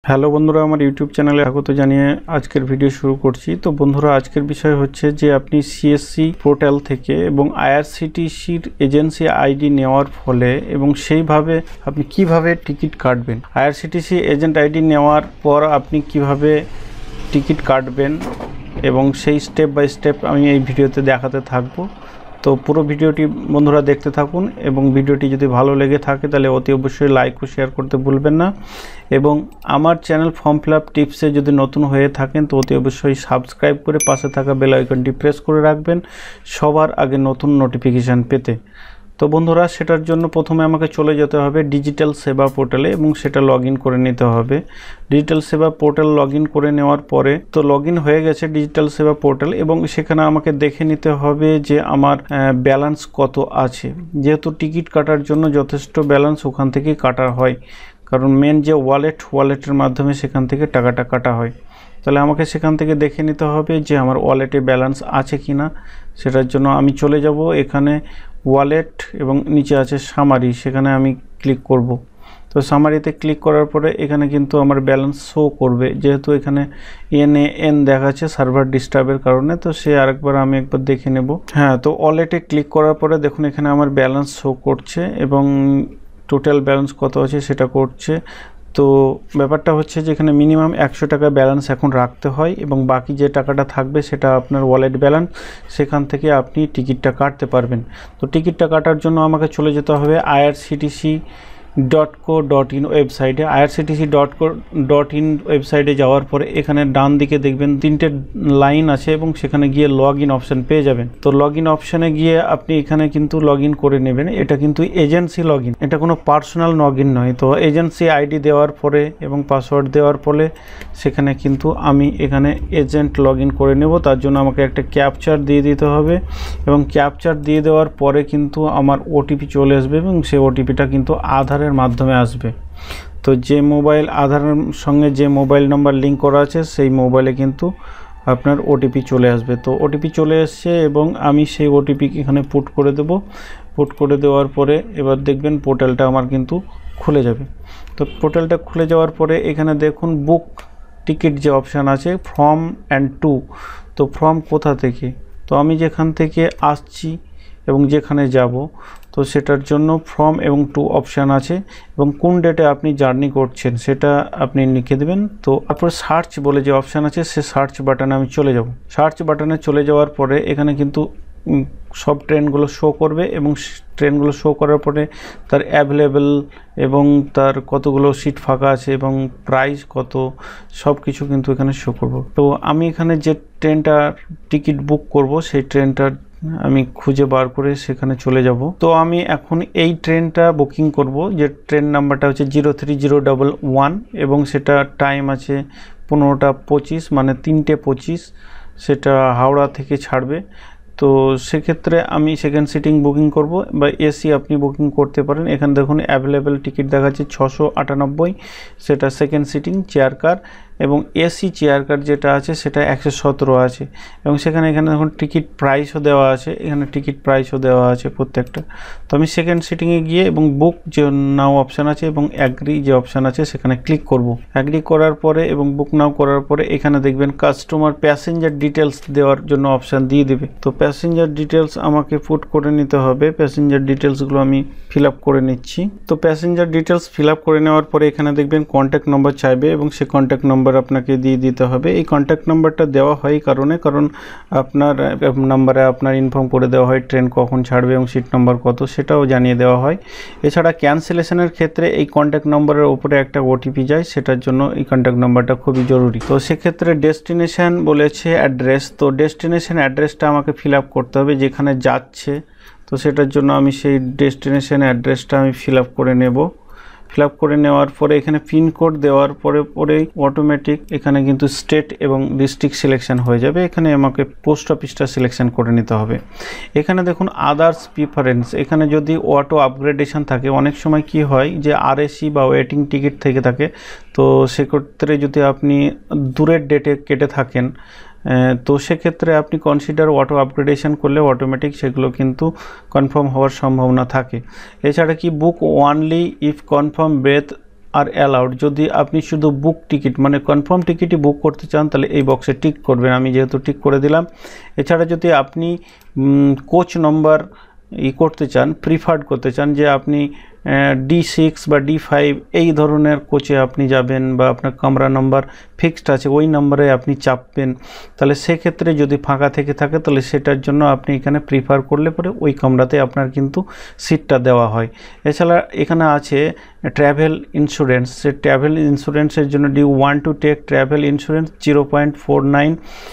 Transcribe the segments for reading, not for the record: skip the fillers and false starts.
Hello বন্ধুরা, আমার YouTube চ্যানেলে স্বাগত জানিয়ে আজকের ভিডিও শুরু করছি। তো বন্ধুরা, আজকের বিষয় হচ্ছে যে আপনি সিএসসি পোর্টাল থেকে এবং আইআরসিটিসির এজেন্সি আইডি নেওয়ার ফলে এবং সেইভাবে আপনি কিভাবে টিকিট কাটবেন, আইআরসিটিসি এজেন্ট আইডি নেওয়ার পর আপনি কিভাবে টিকিট কাটবেন এবং সেই স্টেপ বাই স্টেপ আমি এই ভিডিওতে দেখাতে থাকবো। তো পুরো ভিডিওটি বন্ধুরা দেখতে থাকুন এবং ভিডিওটি যদি ভালো লেগে থাকে তাহলে অতি অবশ্যই লাইক ও শেয়ার করতে ভুলবেন না। এবং আমার চ্যানেল ফর্ম ফিল আপ টিপসে যদি নতুন হয়ে থাকেন তো অতি অবশ্যই সাবস্ক্রাইব করে পাশে থাকা বেল আইকনটি প্রেস করে রাখবেন সবার আগে নতুন নোটিফিকেশান পেতে। তো বন্ধুরা, সেটার জন্য প্রথমে আমাকে চলে যেতে হবে ডিজিটাল সেবা পোর্টালে এবং সেটা লগ ইন করে নিতে হবে। ডিজিটাল সেবা পোর্টাল লগ ইন করে নেওয়ার পরে তো লগ ইন হয়ে গেছে ডিজিটাল সেবা পোর্টাল, এবং সেখানে আমাকে দেখে নিতে হবে যে আমার ব্যালেন্স কত আছে। যেহেতু টিকিট কাটার জন্য যথেষ্ট ব্যালেন্স ওখান থেকে কাটা হয়, কারণ মেন যে ওয়ালেটের মাধ্যমে সেখান থেকে টাকাটা কাটা হয়। তাহলে আমাকে সেখান থেকে দেখে নিতে হবে যে আমার ওয়ালেটে ব্যালেন্স আছে কি না। সেটার জন্য আমি চলে যাব এখানে ওয়ালেট এবং নিচে আছে সামারি, সেখানে আমি ক্লিক করব। তো সামারিতে ক্লিক করার পরে এখানে কিন্তু আমার ব্যালেন্স শো করবে, যেহেতু এখানে এন দেখাচ্ছে সার্ভার ডিস্টার্বের কারণে। তো সে আরেকবার আমি একবার দেখে নেব। হ্যাঁ, তো ওয়ালেটে ক্লিক করার পরে দেখুন এখানে আমার ব্যালেন্স শো করছে এবং টোটাল ব্যালেন্স কত আছে সেটা করছে। তো ব্যাপারটা হচ্ছে যে এখানে মিনিমাম 100 টাকা ব্যালেন্স এখন রাখতে হয় এবং বাকি যে টাকাটা থাকবে সেটা আপনার ওয়ালেট ব্যালেন্স, সেখান থেকে আপনি টিকিটটা কাটতে পারবেন। তো টিকিটটা কাটার জন্য আমাকে চলে যেতে হবে irctc.co.in ওয়েবসাইটে। irctc.co.in ওয়েবসাইটে যাওয়ার পরে এখানে ডান দিকে দেখবেন 3টে লাইন আছে এবং সেখানে গিয়ে লগ ইন অপশান পেয়ে যাবেন। তো লগ ইন অপশানে গিয়ে আপনি এখানে কিন্তু লগ ইন করে নেবেন। এটা কিন্তু এজেন্সি লগ ইন, এটা কোনো পার্সোনাল লগ ইন নয়। তো এজেন্সি আইডি দেওয়ার পরে এবং পাসওয়ার্ড দেওয়ার পরে সেখানে কিন্তু আমি এখানে এজেন্ট লগ ইন করে নেব। তার জন্য আমাকে একটা ক্যাপচার দিয়ে দিতে হবে এবং ক্যাপচার দিয়ে দেওয়ার পরে কিন্তু আমার ওটিপি চলে আসবে এবং সেই ওটিপিটা কিন্তু আধারের মাধ্যমে আসবে। তো যে মোবাইল আধারের সঙ্গে যে মোবাইল নাম্বার লিঙ্ক করা আছে সেই মোবাইলে কিন্তু আপনার ওটিপি চলে আসবে। তো ওটিপি চলে এসছে এবং আমি সেই ওটিপি এখানে পুট করে দেব। পুট করে দেওয়ার পরে এবার দেখবেন পোর্টালটা আমার কিন্তু খুলে যাবে। তো পোর্টালটা খুলে যাওয়ার পরে এখানে দেখুন বুক টিকিট যে অপশান আছে ফ্রম অ্যান্ড টু। তো ফ্রম কোথা থেকে, তো আমি যেখান থেকে আসছি এবং যেখানে যাব তো সেটার জন্য ফ্রম এবং টু অপশান আছে এবং কোন ডেটে আপনি জার্নি করছেন সেটা আপনি লিখে দেবেন। তো তারপর সার্চ বলে যে অপশান আছে সে সার্চ বাটনে আমি চলে যাব। সার্চ বাটনে চলে যাওয়ার পরে এখানে কিন্তু সব ট্রেনগুলো শো করবে এবং ট্রেনগুলো শো করার পরে তার অ্যাভেলেবেল এবং তার কতগুলো সিট ফাঁকা আছে এবং প্রাইস কত সব কিছু কিন্তু এখানে শো করব। তো আমি এখানে যে ট্রেনটার টিকিট বুক করব সেই ট্রেনটার আমি খুঁজে বার করে সেখানে চলে যাব। তো আমি এখন এই ট্রেনটা বুকিং করব, যে ট্রেন নাম্বারটা হচ্ছে 03011 এবং সেটা টাইম আছে 15টা 25, মানে 3টে 25। সেটা হাওড়া থেকে ছাড়বে। তো সেক্ষেত্রে আমি সেকেন্ড সিটিং বুকিং করব বা এসি আপনি বুকিং করতে পারেন। এখানে দেখুন অ্যাভেলেবেল টিকিট দেখাচ্ছে 698, সেটা সেকেন্ড সিটিং চেয়ার কার, এবং এসি চেয়ার কার যেটা আছে সেটা 117 আছে এবং এখানে দেখুন টিকিট প্রাইসও দেওয়া আছে, এখানে টিকিট প্রাইসও দেওয়া আছে প্রত্যেকটা। তো আমি সেকেন্ড সিটিংয়ে গিয়ে এবং বুক যে নাও অপশান আছে এবং অ্যাগ্রি যে অপশান আছে সেখানে ক্লিক করব। অ্যাগ্রি করার পরে এবং বুক নাও করার পরে এখানে দেখবেন কাস্টমার প্যাসেঞ্জার ডিটেলস দেওয়ার জন্য অপশান দিয়ে দেবে। তো প্যাসেঞ্জার ডিটেলস আমাকে পুট করে নিতে হবে। প্যাসেঞ্জার ডিটেলসগুলো আমি ফিল আপ করে নিচ্ছি। তো প্যাসেঞ্জার ডিটেলস ফিল আপ করে নেওয়ার পরে এখানে দেখবেন কন্ট্যাক্ট নম্বর চাইবে এবং সে কন্ট্যাক্ট নম্বর আপনাকে দিয়ে দিতে হবে। এই কন্ট্যাক্ট নাম্বারটা দেওয়া হয় কারণ আপনার নাম্বারে আপনার ইনফর্ম করে দেওয়া হয় ট্রেন কখন ছাড়বে এবং সিট নাম্বার কত সেটাও জানিয়ে দেওয়া হয়। এছাড়া ক্যান্সেলেশনের ক্ষেত্রে এই কন্ট্যাক্ট নম্বরের উপরে একটা ওটিপি যায়, সেটার জন্য এই কন্ট্যাক্ট নাম্বারটা খুবই জরুরি। তো সেক্ষেত্রে ডেস্টিনেশন বলেছে অ্যাড্রেস, তো ডেস্টিনেশন অ্যাড্রেসটা আমাকে ফিল আপ করতে হবে যেখানে যাচ্ছে। তো সেটার জন্য আমি সেই ডেস্টিনেশন অ্যাড্রেসটা আমি ফিল আপ করে নেব। ফিল আপ করে নেওয়ার পরে এখানে পিনকোড দেওয়ার পরেই অটোমেটিক এখানে কিন্তু স্টেট এবং ডিস্ট্রিক্ট সিলেকশন হয়ে যাবে। এখানে আমাকে পোস্ট অফিসটা সিলেকশন করে নিতে হবে। এখানে দেখুন আদার্স প্রিফারেন্স, এখানে যদি অটো আপগ্রেডেশন থাকে, অনেক সময় কি হয় যে আরএসি বা ওয়েটিং টিকিট থেকে থাকে, তো সেক্ষেত্রে যদি আপনি দূরের ডেটে কেটে থাকেন তো সেক্ষেত্রে আপনি কনসিডার অটো আপগ্রেডেশন করলে অটোমেটিক সেগুলো কিন্তু কনফার্ম হওয়ার সম্ভাবনা থাকে। এছাড়া কি book only if confirm berth are allowed. যদি আপনি শুধু বুক টিকিট মানে কনফার্ম টিকিটই বুক করতে চান তাহলে এই বক্সে টিক করবেন, আমি যেহেতু টিক করে দিলাম। এছাড়া যদি আপনি কোচ নম্বর করতে চান, প্রিফার্ড করতে চান যে আপনি D6 বা D5 এই ধরনের কোচে আপনি যাবেন বা আপনার কামরা নাম্বার ফিক্সড আছে ওই নাম্বারে আপনি চাপবেন, তাহলে সেক্ষেত্রে যদি ফাঁকা থেকে থাকে তাহলে সেটার জন্য আপনি এখানে প্রিফার করলে পরে ওই কামরাতে আপনার কিন্তু সিটটা দেওয়া হয়। এছাড়া এখানে আছে ট্র্যাভেল ইন্স্যুরেন্স। সে ট্র্যাভেল ইন্স্যুরেন্সের জন্য do you want to take travel insurance 0.49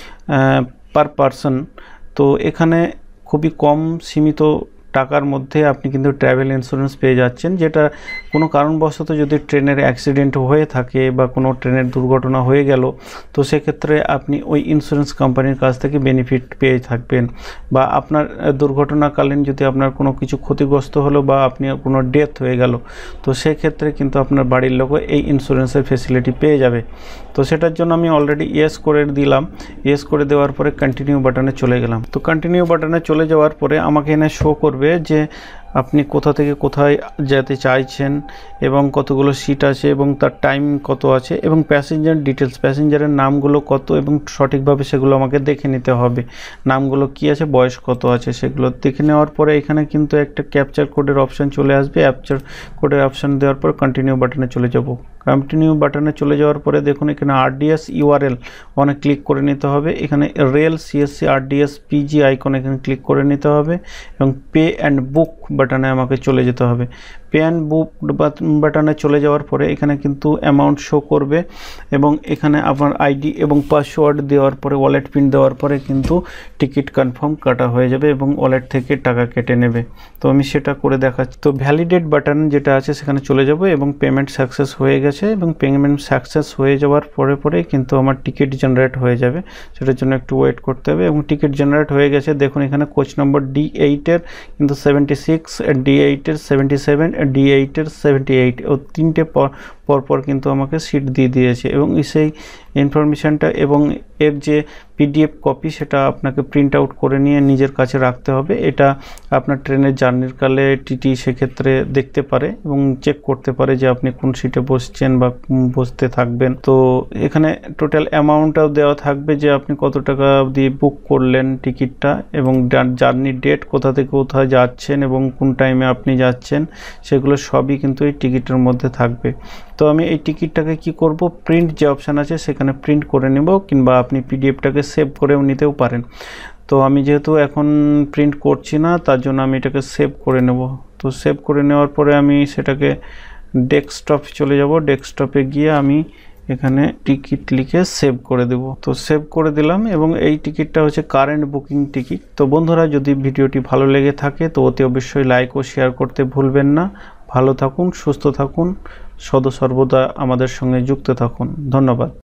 per person. তো এখানে খুবই কম সীমিত টাকার মধ্যে আপনি কিন্তু ট্র্যাভেল ইন্স্যুরেন্স পেয়ে যাচ্ছেন, যেটা কোনো কারণবশত যদি ট্রেনের অ্যাক্সিডেন্ট হয়ে থাকে বা কোনো ট্রেনের দুর্ঘটনা হয়ে গেল তো সেক্ষেত্রে আপনি ওই ইন্স্যুরেন্স কোম্পানির কাছ থেকে বেনিফিট পেয়ে থাকবেন। বা আপনার দুর্ঘটনাকালীন যদি আপনার কোনো কিছু ক্ষতিগ্রস্ত হলো বা আপনি কোনো ডেথ হয়ে গেল তো সেক্ষেত্রে কিন্তু আপনার বাড়ির লোকও এই ইন্স্যুরেন্সের ফেসিলিটি পেয়ে যাবে। তো সেটার জন্য আমি অলরেডি ইয়েস করে দিলাম। ইয়েস করে দেওয়ার পরে কন্টিনিউ বাটনে চলে গেলাম। তো কন্টিনিউ বাটনে চলে যাওয়ার পরে আমাকে এখানে শো করবে যে আপনি কোথা থেকে কোথায় যেতে চাইছেন এবং কতগুলো সিট আছে এবং তার টাইম কত আছে এবং প্যাসেঞ্জার ডিটেলস, প্যাসেঞ্জারের নামগুলো কত এবং সঠিকভাবে সেগুলো আমাকে দেখে নিতে হবে। নামগুলো কি আছে, বয়স কত আছে, সেগুলো দেখে নেওয়ার পরে এখানে কিন্তু একটা ক্যাপচার কোডের অপশান চলে আসবে। ক্যাপচার কোডের অপশান দেওয়ার পর কন্টিনিউ বাটনে চলে যাব। কন্টিনিউ বাটনে চলে যাওয়ার পরে দেখুন এখানে RDS URL অনেক ক্লিক করে নিতে হবে। এখানে rail CSC RDS PG icon এখানে ক্লিক করে নিতে হবে এবং পে অ্যান্ড বুক বাটনে আমাকে চলে যেতে হবে। পে অ্যান্ড বুক বাটনে চলে যাওয়ার পরে এখানে কিন্তু অ্যামাউন্ট শো করবে এবং এখানে আপনার আইডি এবং পাসওয়ার্ড দেওয়ার পরে ওয়ালেট পিন দেওয়ার পরে কিন্তু টিকিট কনফার্ম কাটা হয়ে যাবে এবং ওয়ালেট থেকে টাকা কেটে নেবে। তো আমি সেটা করে দেখাচ্ছি। তো ভ্যালিডেট বাটন যেটা আছে সেখানে চলে যাব এবং পেমেন্ট সাকসেস হয়ে গেছে এবং পেমেন্ট সাকসেস হয়ে যাওয়ার পরে কিন্তু আমার টিকিট জেনারেট হয়ে যাবে। সেটার জন্য একটু ওয়েট করতে হবে এবং টিকিট জেনারেট হয়ে গেছে। দেখুন এখানে কোচ নম্বর D8 এর কিন্তু 76, D8 এর 77, D8 এর 78 ও তিনটে পরপর কিন্তু আমাকে সিট দিয়ে দিয়েছে এবং সেই ইনফরমেশানটা এবং এর যে PDF কপি সেটা আপনাকে প্রিন্ট আউট করে নিয়ে নিজের কাছে রাখতে হবে। এটা আপনার ট্রেনের জার্নির কালে টিটি সেক্ষেত্রে দেখতে পারে এবং চেক করতে পারে যে আপনি কোন সিটে বসছেন বা বসতে থাকবেন। তো এখানে টোটাল অ্যামাউন্টটাও দেওয়া থাকবে যে আপনি কত টাকা দিয়ে বুক করলেন টিকিটটা এবং জার্নির ডেট, কোথা থেকে কোথায় যাচ্ছেন এবং কোন টাইমে আপনি যাচ্ছেন, সেগুলো সবই কিন্তু এই টিকিটের মধ্যে থাকবে। তো আমি এই টিকিটটাকে কি করব, প্রিন্ট যে অপশান আছে সেখানে প্রিন্ট করে নেব কিংবা আপনি PDFটাকে সেভ করেও নিতেও পারেন। তো আমি যেহেতু এখন প্রিন্ট করছি না তার জন্য আমি এটাকে সেভ করে নেব। তো সেভ করে নেওয়ার পরে আমি সেটাকে ডেস্কটপ চলে যাব। ডেস্কটপে গিয়ে আমি এখানে টিকিট লিখে সেভ করে দেব। তো সেভ করে দিলাম এবং এই টিকিটটা হচ্ছে কারেন্ট বুকিং টিকিট। তো বন্ধুরা যদি ভিডিওটি ভালো লেগে থাকে তো অতি অবশ্যই লাইক ও শেয়ার করতে ভুলবেন না। ভালো থাকুন, সুস্থ থাকুন, সদা সর্বদা আমাদের সঙ্গে যুক্ত থাকুন। ধন্যবাদ।